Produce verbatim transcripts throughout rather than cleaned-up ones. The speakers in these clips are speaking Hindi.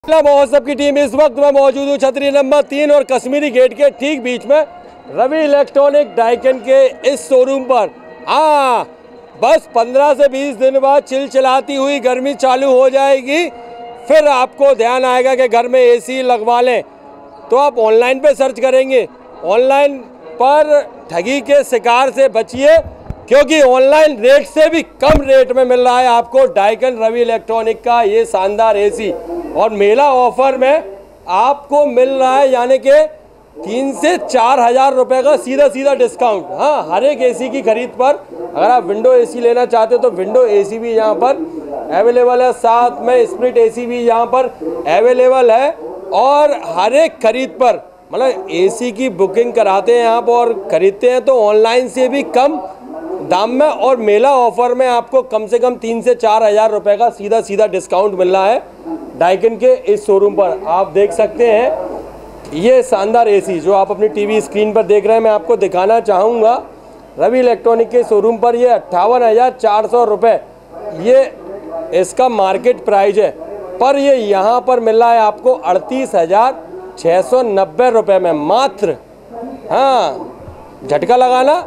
महोत्सव की टीम इस वक्त मैं मौजूद हूँ छतरी नंबर तीन और कश्मीरी गेट के ठीक बीच में रवि इलेक्ट्रॉनिक डाइकिन के इस शोरूम पर। हाँ, बस पंद्रह से बीस दिन बाद चिलचिलाती हुई गर्मी चालू हो जाएगी, फिर आपको ध्यान आएगा कि घर में एसी लगवा लें, तो आप ऑनलाइन पे सर्च करेंगे। ऑनलाइन पर ठगी के शिकार से बचिए, क्योंकि ऑनलाइन रेट से भी कम रेट में मिल रहा है आपको डाइकिन रवि इलेक्ट्रॉनिक का ये शानदार एसी। और मेला ऑफर में आपको मिल रहा है यानी कि तीन से चार हजार रुपये का सीधा सीधा डिस्काउंट। हाँ, हर एक एसी की खरीद पर अगर आप विंडो एसी लेना चाहते हो तो विंडो एसी भी यहाँ पर अवेलेबल है, साथ में स्प्लिट एसी भी यहाँ पर अवेलेबल है। और हर एक खरीद पर मतलब एसी की बुकिंग कराते हैं आप और ख़रीदते हैं तो ऑनलाइन से भी कम दाम में और मेला ऑफर में आपको कम से कम तीन से चार हज़ार रुपये का सीधा सीधा डिस्काउंट मिल रहा है डाइकिन के इस शोरूम पर। आप देख सकते हैं ये शानदार एसी जो आप अपनी टीवी स्क्रीन पर देख रहे हैं, मैं आपको दिखाना चाहूँगा। रवि इलेक्ट्रॉनिक के शोरूम पर ये अट्ठावन हज़ार चार सौ रुपये ये इसका मार्केट प्राइस है, पर ये यहाँ पर मिल रहा है आपको अड़तीस हज़ार छः सौ नब्बे रुपये में मात्र। हाँ, झटका लगाना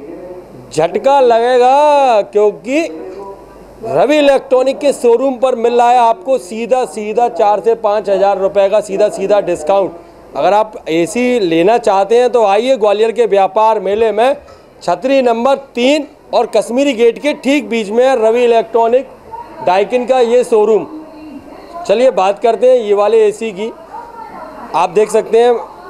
झटका लगेगा, क्योंकि रवि इलेक्ट्रॉनिक के शोरूम पर मिल रहा है आपको सीधा सीधा चार से पाँच हज़ार रुपये का सीधा सीधा डिस्काउंट। अगर आप एसी लेना चाहते हैं तो आइए ग्वालियर के व्यापार मेले में छतरी नंबर तीन और कश्मीरी गेट के ठीक बीच में है रवि इलेक्ट्रॉनिक डाइकिन का ये शोरूम। चलिए बात करते हैं ये वाले एसी की। आप देख सकते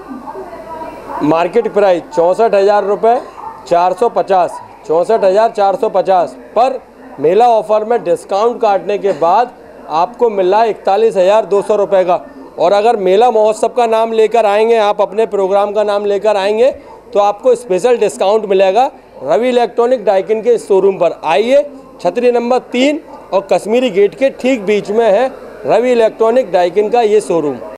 हैं मार्केट प्राइस चौंसठ हज़ार रुपये चार सौ पचास चौंसठ हज़ार चार सौ पचास पर मेला ऑफर में डिस्काउंट काटने के बाद आपको मिल रहा है इकतालीस हज़ार दो सौ रुपये का। और अगर मेला महोत्सव का नाम लेकर आएंगे, आप अपने प्रोग्राम का नाम लेकर आएंगे तो आपको स्पेशल डिस्काउंट मिलेगा रवि इलेक्ट्रॉनिक डाइकिन के शोरूम पर। आइए, छतरी नंबर तीन और कश्मीरी गेट के ठीक बीच में है रवि इलेक्ट्रॉनिक डाइकिन का ये शोरूम।